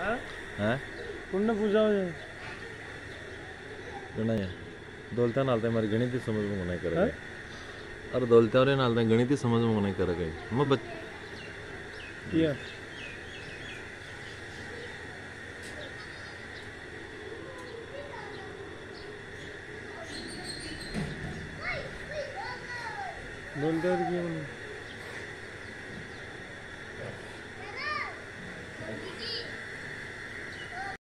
हैं पुण्य पूजा हो जाए गणा है दौलता नालते हमारी गणित ही समझ में नहीं कर गए और दौलता और नालते गणित ही समझ में नहीं कर गए मैं बच किया बोलते हैं कि